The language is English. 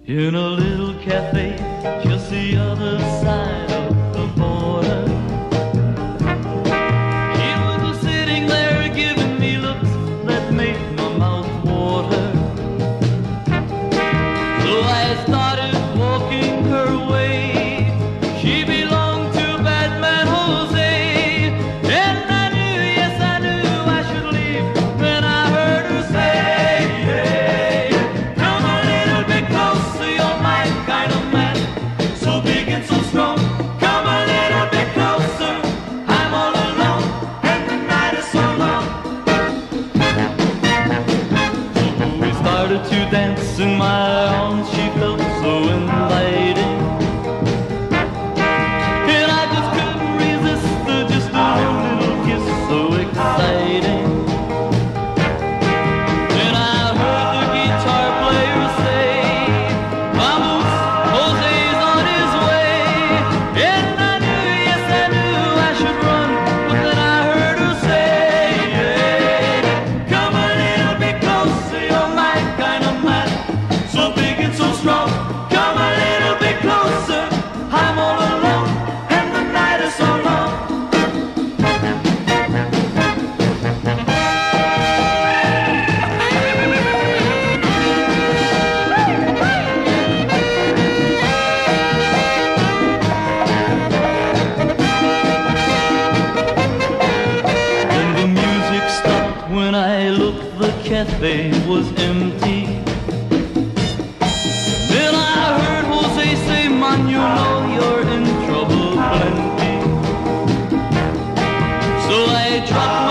in a little cafe just the other side of the border. She was sitting there giving me looks that made my mouth water. So I started walking her way. She belonged to Batman Jose, and I knew, yes I knew I should leave when I heard her say, hey, come a little bit closer, you're my kind of man, so big and so strong. Come a little bit closer, I'm all alone, and the night is so long. So we started to dance in my arms, she felt so inviting. And I just couldn't resist her, just a little kiss so exciting. Then I heard the guitar player say, vamos, Jose's on his way. And I knew, yes I knew I should run, but then I heard her say, hey, come a little bit closer, you're my kind of man, so big and so strong. Come a little bit closer, I'm all alone, and the night is so long. Then the music stopped. When I looked, the cafe was empty. Then I heard Jose say, man, you know you're in trouble plenty. So I dropped